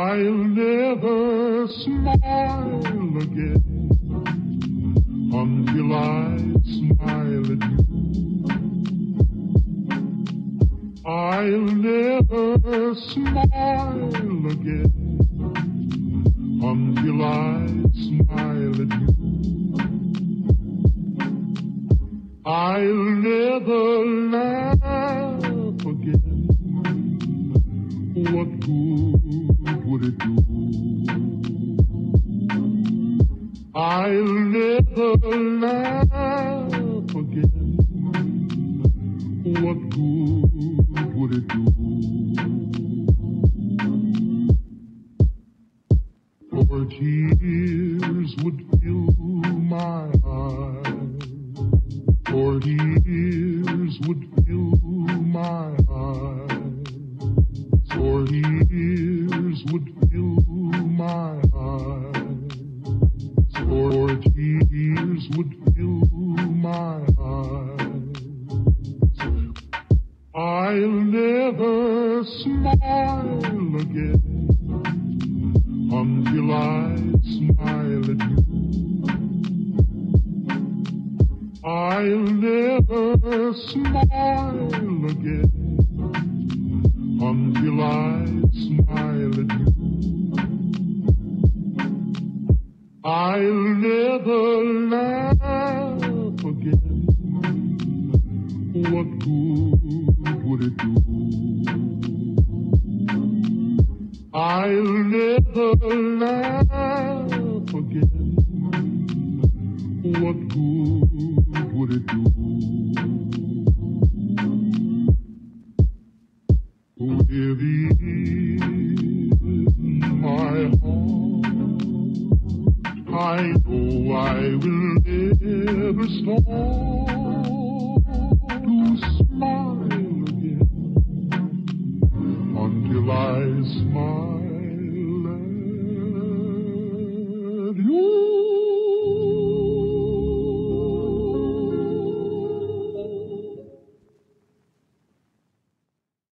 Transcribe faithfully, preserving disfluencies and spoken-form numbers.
I'll never smile again until I smile at you. I'll never smile again until I smile at you. I'll never laugh again. What good would it do? I'll never laugh again. What good would it do? For tears would fill my eyes. For tears would fill my eyes. For tears would fill my eyes. For tears would fill my eyes. I'll never smile again until I smile at you. I'll never smile again until I smile at you. I'll never laugh again. What good would it do? I'll never laugh again. What good would it do? Within my heart, I know I will never stop to smile